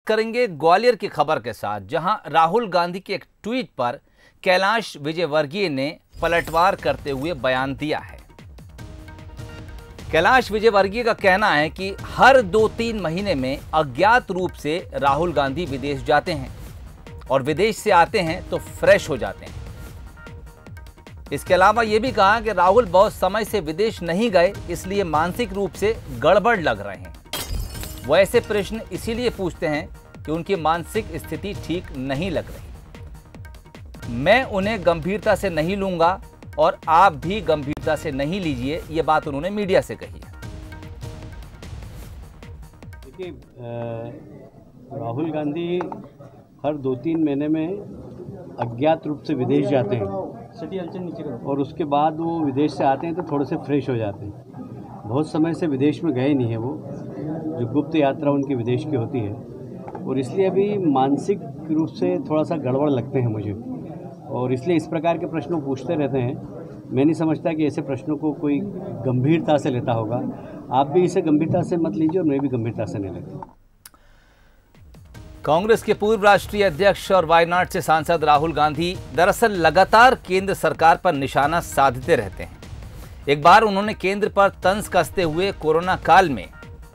करेंगे ग्वालियर की खबर के साथ, जहां राहुल गांधी के एक ट्वीट पर कैलाश विजयवर्गीय ने पलटवार करते हुए बयान दिया है। कैलाश विजयवर्गीय का कहना है कि हर 2-3 महीने में अज्ञात रूप से राहुल गांधी विदेश जाते हैं और विदेश से आते हैं तो फ्रेश हो जाते हैं। इसके अलावा यह भी कहा कि राहुल बहुत समय से विदेश नहीं गए, इसलिए मानसिक रूप से गड़बड़ लग रहे हैं। वो ऐसे प्रश्न इसीलिए पूछते हैं कि उनकी मानसिक स्थिति ठीक नहीं लग रही। मैं उन्हें गंभीरता से नहीं लूंगा और आप भी गंभीरता से नहीं लीजिए, ये बात उन्होंने मीडिया से कही है। देखिए, राहुल गांधी हर 2-3 महीने में अज्ञात रूप से विदेश जाते हैं और उसके बाद वो विदेश से आते हैं तो थोड़े से फ्रेश हो जाते हैं। बहुत समय से विदेश में गए नहीं हैं वो, जो गुप्त यात्रा उनकी विदेश की होती है, और इसलिए अभी मानसिक रूप से थोड़ा सा गड़बड़ लगते हैं मुझे, और इसलिए इस प्रकार के प्रश्नों पूछते रहते हैं। मैं नहीं समझता कि ऐसे प्रश्नों को कोई गंभीरता से लेता होगा। आप भी इसे गंभीरता से मत लीजिए और मैं भी गंभीरता से नहीं लेता। कांग्रेस के पूर्व राष्ट्रीय अध्यक्ष और वायनाड से सांसद राहुल गांधी दरअसल लगातार केंद्र सरकार पर निशाना साधते रहते हैं। एक बार उन्होंने केंद्र पर तंज कसते हुए कोरोना काल में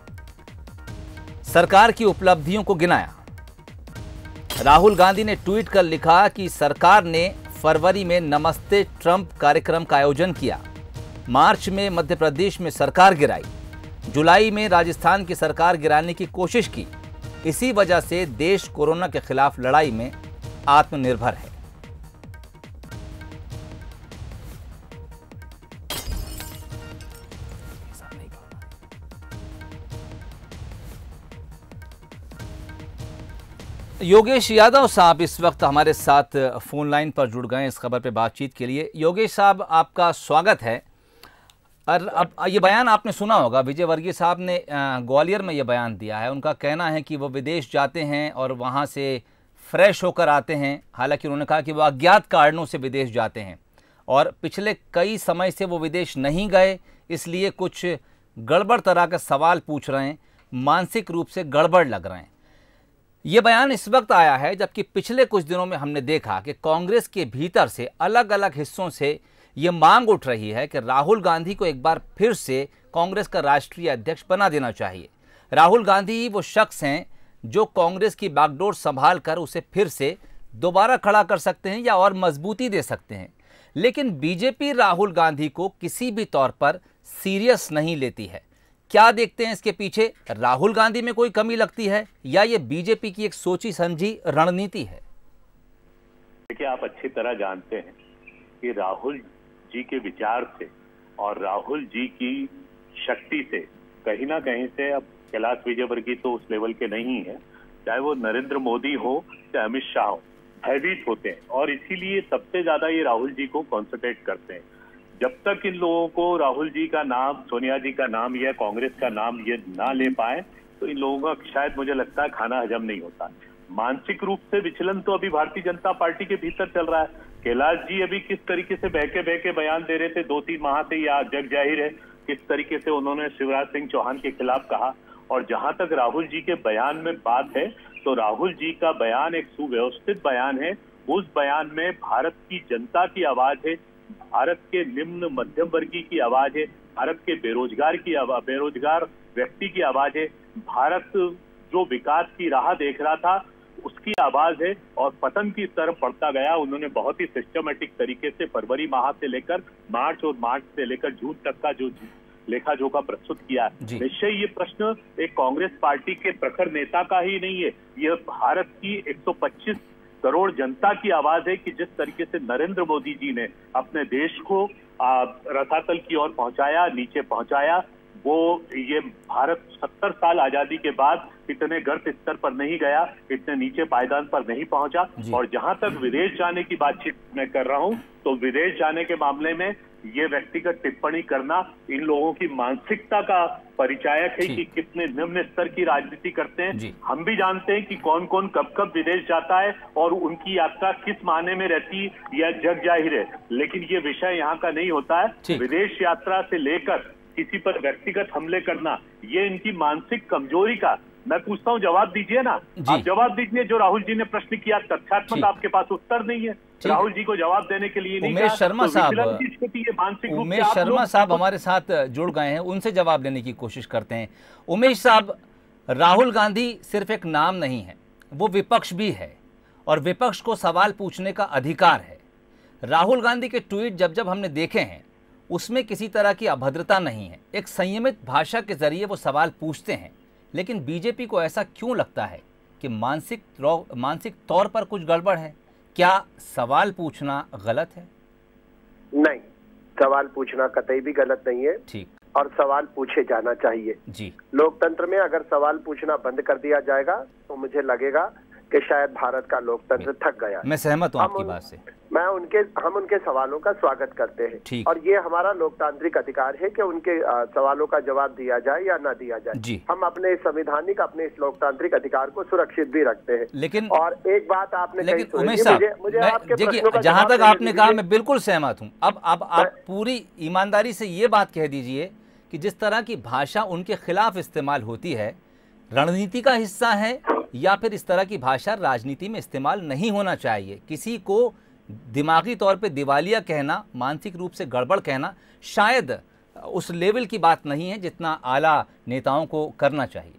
सरकार की उपलब्धियों को गिनाया। राहुल गांधी ने ट्वीट कर लिखा कि सरकार ने फरवरी में नमस्ते ट्रंप कार्यक्रम का आयोजन किया, मार्च में मध्य प्रदेश में सरकार गिराई, जुलाई में राजस्थान की सरकार गिराने की कोशिश की। इसी वजह से देश कोरोना के खिलाफ लड़ाई में आत्मनिर्भर है। योगेश यादव साहब इस वक्त हमारे साथ फोन लाइन पर जुड़ गए इस खबर पे बातचीत के लिए। योगेश साहब, आपका स्वागत है। और अब ये बयान आपने सुना होगा, विजयवर्गीय साहब ने ग्वालियर में ये बयान दिया है। उनका कहना है कि वो विदेश जाते हैं और वहाँ से फ्रेश होकर आते हैं। हालांकि उन्होंने कहा कि वो अज्ञात कारणों से विदेश जाते हैं और पिछले कई समय से वो विदेश नहीं गए, इसलिए कुछ गड़बड़ तरह का सवाल पूछ रहे हैं, मानसिक रूप से गड़बड़ लग रहे हैं। ये बयान इस वक्त आया है जबकि पिछले कुछ दिनों में हमने देखा कि कांग्रेस के भीतर से अलग अलग हिस्सों से ये मांग उठ रही है कि राहुल गांधी को एक बार फिर से कांग्रेस का राष्ट्रीय अध्यक्ष बना देना चाहिए। राहुल गांधी ही वो शख्स हैं जो कांग्रेस की बागडोर संभाल कर उसे फिर से दोबारा खड़ा कर सकते हैं या और मजबूती दे सकते हैं। लेकिन बीजेपी राहुल गांधी को किसी भी तौर पर सीरियस नहीं लेती है। क्या देखते हैं इसके पीछे? राहुल गांधी में कोई कमी लगती है या ये बीजेपी की एक सोची समझी रणनीति है? देखिए, आप अच्छी तरह जानते हैं कि राहुल जी के विचार से और राहुल जी की शक्ति से कहीं ना कहीं से अब कैलाश विजयवर्गीय तो उस लेवल के नहीं है, चाहे वो नरेंद्र मोदी हो चाहे अमित शाह हो, भयभीत होते हैं और इसीलिए सबसे ज्यादा ये राहुल जी को कॉन्सेंट्रेट करते हैं। जब तक इन लोगों को राहुल जी का नाम, सोनिया जी का नाम या कांग्रेस का नाम ये ना ले पाए तो इन लोगों का शायद मुझे लगता है खाना हजम नहीं होता। मानसिक रूप से विचलन तो अभी भारतीय जनता पार्टी के भीतर चल रहा है। कैलाश जी अभी किस तरीके से बहके बयान दे रहे थे 2-3 माह से, या जग जाहिर है किस तरीके से उन्होंने शिवराज सिंह चौहान के खिलाफ कहा। और जहां तक राहुल जी के बयान में बात है तो राहुल जी का बयान एक सुव्यवस्थित बयान है। उस बयान में भारत की जनता की आवाज है, भारत के निम्न मध्यम वर्गीय की आवाज है, भारत के बेरोजगार व्यक्ति की आवाज है, भारत जो विकास की राह देख रहा था उसकी आवाज है और पतन की तरफ बढ़ता गया। उन्होंने बहुत ही सिस्टमेटिक तरीके से फरवरी माह से लेकर मार्च और मार्च से लेकर जून तक का जो लेखा जोखा प्रस्तुत किया है। निश्चय ये प्रश्न एक कांग्रेस पार्टी के प्रखर नेता का ही नहीं है, यह भारत की 125 करोड़ जनता की आवाज है कि जिस तरीके से नरेंद्र मोदी जी ने अपने देश को रसातल की ओर पहुंचाया, नीचे पहुंचाया, वो ये भारत 70 साल आजादी के बाद इतने गर्त स्तर पर नहीं गया, इतने नीचे पायदान पर नहीं पहुंचा। और जहां तक विदेश जाने की बातचीत मैं कर रहा हूं तो विदेश जाने के मामले में ये व्यक्तिगत टिप्पणी करना इन लोगों की मानसिकता का परिचायक है कि कितने निम्न स्तर की राजनीति करते हैं। हम भी जानते हैं कि कौन कौन कब कब विदेश जाता है और उनकी यात्रा किस मायने में रहती है यह जग जाहिर है, लेकिन ये विषय यहाँ का नहीं होता है। विदेश यात्रा से लेकर किसी पर व्यक्तिगत हमले करना, ये इनकी मानसिक कमजोरी का मैं पूछता हूँ, जवाब दीजिए ना, आप जवाब दीजिए। जो राहुल जी ने प्रश्न किया तथ्यात्मक आपके पास उत्तर नहीं है, राहुल जी को जवाब देने के लिए नहीं। उमेश शर्मा साहब, उमेश शर्मा साहब हमारे साथ जुड़ गए हैं, उनसे जवाब देने की कोशिश करते हैं। उमेश साहब, राहुल गांधी सिर्फ एक नाम नहीं है, वो विपक्ष भी है और विपक्ष को सवाल पूछने का अधिकार है। राहुल गांधी के ट्वीट जब जब हमने देखे हैं उसमें किसी तरह की अभद्रता नहीं है, एक संयमित भाषा के जरिए वो सवाल पूछते हैं। लेकिन बीजेपी को ऐसा क्यों लगता है कि मानसिक तौर पर कुछ गड़बड़ है? क्या सवाल पूछना गलत है? नहीं, सवाल पूछना कतई भी गलत नहीं है। ठीक, और सवाल पूछे जाना चाहिए जी। लोकतंत्र में अगर सवाल पूछना बंद कर दिया जाएगा तो मुझे लगेगा कि शायद भारत का लोकतंत्र थक गया। मैं सहमत हूँ आपकी बात से। हम उनके सवालों का स्वागत करते हैं और ये हमारा लोकतांत्रिक अधिकार है कि उनके सवालों का जवाब दिया जाए या ना दिया जाए। हम अपने संवैधानिक, अपने इस लोकतांत्रिक अधिकार को सुरक्षित भी रखते हैं। लेकिन और एक बात आपने लेकिन उमेश साहब, देखिए जहां तक आपने कहा मैं बिल्कुल सहमत हूँ। अब आप पूरी ईमानदारी से ये बात कह दीजिए कि जिस तरह की भाषा उनके खिलाफ इस्तेमाल होती है रणनीति का हिस्सा है या फिर इस तरह की भाषा राजनीति में इस्तेमाल नहीं होना चाहिए? किसी को दिमागी तौर पे दिवालिया कहना, मानसिक रूप से गड़बड़ कहना शायद उस लेवल की बात नहीं है जितना आला नेताओं को करना चाहिए।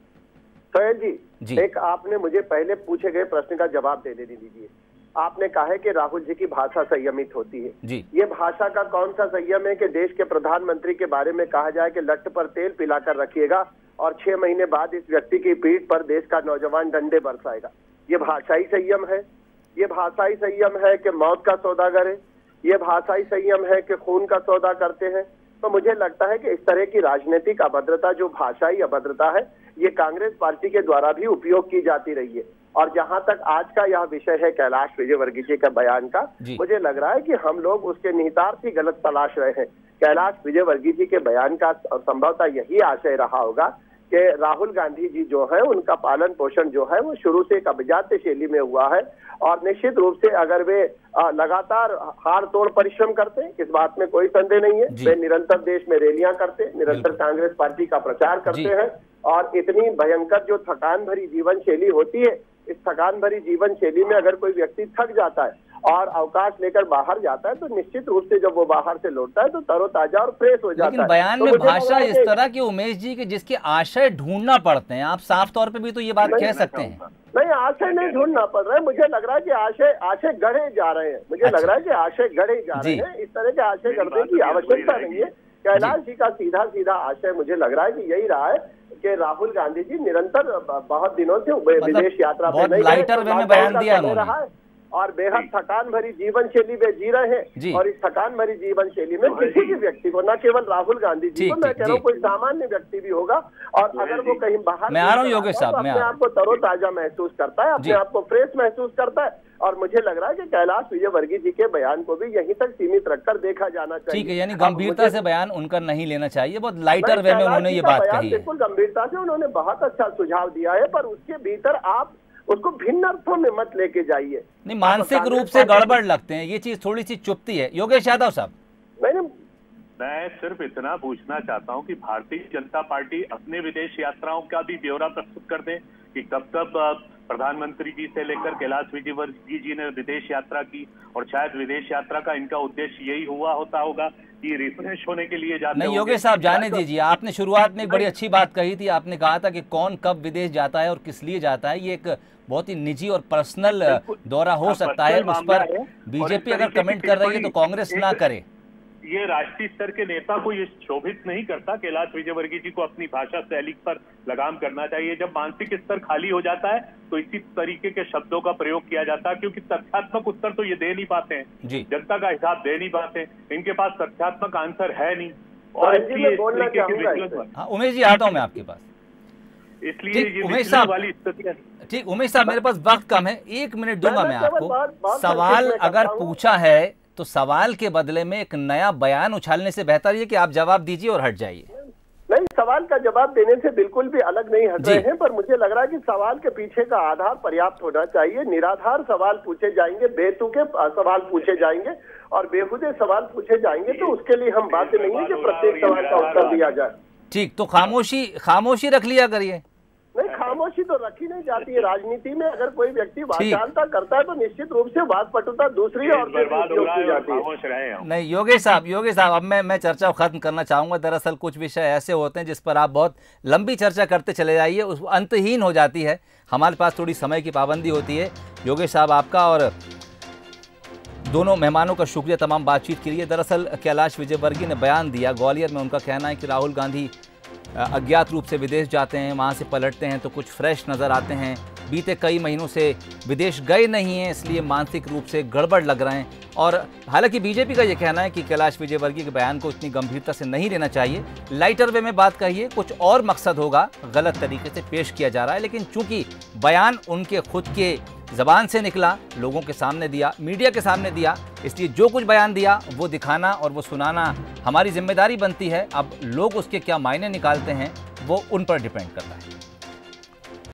सोहेल जी, एक आपने मुझे पहले पूछे गए प्रश्न का जवाब देने दीजिए। आपने कहा है कि राहुल जी की भाषा संयमित होती है जी। ये भाषा का कौन सा संयम है कि देश के प्रधानमंत्री के बारे में कहा जाए कि लट पर तेल पिलाकर रखिएगा और 6 महीने बाद इस व्यक्ति की पीठ पर देश का नौजवान डंडे बरसाएगा? ये भाषाई संयम है? ये भाषाई संयम है कि मौत का सौदागर है? ये भाषाई संयम है कि खून का सौदा करते हैं? तो मुझे लगता है कि इस तरह की राजनीतिक अभद्रता, जो भाषाई अभद्रता है, ये कांग्रेस पार्टी के द्वारा भी उपयोग की जाती रही है। और जहां तक आज का यह विषय है कैलाश विजयवर्गीय जी के बयान का, मुझे लग रहा है कि हम लोग उसके निहितार्थ ही गलत तलाश रहे हैं। कैलाश विजयवर्गीय जी के बयान का संभवतः यही आशय रहा होगा कि राहुल गांधी जी जो है उनका पालन पोषण जो है वो शुरू से एक अभिजात्य शैली में हुआ है और निश्चित रूप से अगर वे लगातार हाड़ तोड़ परिश्रम करते, इस बात में कोई संदेह नहीं है। वे निरंतर देश में रैलियां करते, निरंतर कांग्रेस पार्टी का प्रचार करते हैं और इतनी भयंकर जो थकान भरी जीवन शैली होती है, इस थकान भरी जीवन शैली में अगर कोई व्यक्ति थक जाता है और अवकाश लेकर बाहर जाता है तो निश्चित रूप से जब वो बाहर से लौटता है तो तरोताजा और फ्रेश हो जाता है। लेकिन बयान में भाषा इस तरह की उमेश जी के जिसके आशय ढूंढना पड़ते हैं, आप साफ तौर पे भी तो ये बात कह सकते हैं। नहीं, आशय नहीं ढूंढना पड़ रहा है। मुझे लग रहा है कि आशय गढ़े जा रहे हैं। मुझे लग रहा है कि आशय गढ़े जा रहे हैं। इस तरह के आशय गढ़ने की आवश्यकता नहीं है। कैलाश जी का सीधा सीधा आशय मुझे लग रहा है कि यही रहा है कि राहुल गांधी जी निरंतर बहुत दिनों से विदेश यात्रा पे नहीं गए और बेहद थकान भरी जीवन शैली में जी रहे हैं। और इस थकान भरी जीवन शैली में किसी भी व्यक्ति को, न केवल राहुल गांधी जी को, मैं कह रहा हूँ कोई सामान्य व्यक्ति भी होगा और अगर वो कहीं बाहर मैं आ रहा हूँ योगेश साहब, अपने आप को तरोताजा महसूस करता है, अपने आप को फ्रेश महसूस करता है। और मुझे लग रहा है कि कैलाश विजयवर्गीय जी के बयान को भी यहीं तक सीमित रखकर देखा जाना चाहिए। ठीक है, यानी गंभीरता से बयान उनका नहीं लेना चाहिए, बहुत लाइटर वे में उन्होंने ये बात कही है। बिल्कुल गंभीरता से उन्होंने बहुत अच्छा सुझाव दिया है, पर उसके भीतर आप उसको भिन्न अर्थों में मत लेके जाइए। नहीं, मानसिक रूप से गड़बड़ लगते हैं, ये चीज थोड़ी सी चुभती है। योगेश यादव साहब, मैं सिर्फ इतना पूछना चाहता हूं कि भारतीय जनता पार्टी अपने विदेश यात्राओं का भी ब्यौरा प्रस्तुत कर दे कि कब कब प्रधानमंत्री जी से लेकर कैलाश विजयवर्गीय जी ने विदेश यात्रा की, और शायद विदेश यात्रा का इनका उद्देश्य यही होता होगा कि रिफ्रेश होने के लिए जाते। नहीं योगेश साहब, जाने दीजिए। आपने शुरुआत में एक बड़ी अच्छी बात कही थी, आपने कहा था कि कौन कब विदेश जाता है और किस लिए जाता है। ये एक बहुत ही निजी और पर्सनल दौरा हो सकता है, उस पर बीजेपी अगर कमेंट कर रही है तो कांग्रेस ना करे। ये राष्ट्रीय स्तर के नेता को ये शोभित नहीं करता। कैलाश विजयवर्गीय जी को अपनी भाषा शैली पर लगाम करना चाहिए। जब मानसिक स्तर खाली हो जाता है तो इसी तरीके के शब्दों का प्रयोग किया जाता है, क्योंकि तथ्यात्मक उत्तर तो ये दे नहीं पाते हैं, जनता का हिसाब दे नहीं पाते, इनके पास तथ्यात्मक आंसर है नहीं। और उमेश जी, आता हूँ मैं आपके पास। इसलिए उमेश साहब वाली स्थिति। ठीक उमेश साहब, मेरे पास वक्त कम है, 1 मिनट दूंगा मैं आपको। सवाल अगर पूछा है तो सवाल के बदले में एक नया बयान उछालने से बेहतर है कि आप जवाब दीजिए और हट जाइए। नहीं, सवाल का जवाब देने से बिल्कुल भी अलग नहीं हट रहे हैं, पर मुझे लग रहा है कि सवाल के पीछे का आधार पर्याप्त होना चाहिए। निराधार सवाल पूछे जाएंगे, बेतुके सवाल पूछे जाएंगे और बेहुदे सवाल पूछे जाएंगे तो उसके लिए हम बाध्य नहीं है कि प्रत्येक सवाल का उत्तर दिया जाए। ठीक, तो खामोशी रख लिया करिए। नहीं, खामोशी तो रखी नहीं जाती है राजनीति में। अगर कोई व्यक्ति वाचालता करता है तो निश्चित रूप से वाकपटुता दूसरी और बर्बाद हो रहा है और खामोश रहे हैं। नहीं योगेश साहब अब मैं चर्चा को खत्म करना चाहूंगा। दरअसल कुछ विषय ऐसे होते हैं जिस पर आप बहुत लंबी चर्चा करते चले जाइए, उस अंतहीन हो जाती है। हमारे पास थोड़ी समय की पाबंदी होती है। योगेश साहब आपका और दोनों मेहमानों का शुक्रिया तमाम बातचीत के लिए। दरअसल कैलाश विजयवर्गीय ने बयान दिया ग्वालियर में। उनका कहना है कि राहुल गांधी अज्ञात रूप से विदेश जाते हैं, वहाँ से पलटते हैं तो कुछ फ्रेश नज़र आते हैं। बीते कई महीनों से विदेश गए नहीं हैं, इसलिए मानसिक रूप से गड़बड़ लग रहे हैं। और हालांकि बीजेपी का ये कहना है कि कैलाश विजयवर्गीय के बयान को इतनी गंभीरता से नहीं लेना चाहिए, लाइटर वे में बात कहिए, कुछ और मकसद होगा, गलत तरीके से पेश किया जा रहा है। लेकिन चूंकि बयान उनके खुद के ज़बान से निकला, लोगों के सामने दिया, मीडिया के सामने दिया, इसलिए जो कुछ बयान दिया वो दिखाना और वो सुनाना हमारी जिम्मेदारी बनती है। अब लोग उसके क्या मायने निकालते हैं वो उन पर डिपेंड करता है।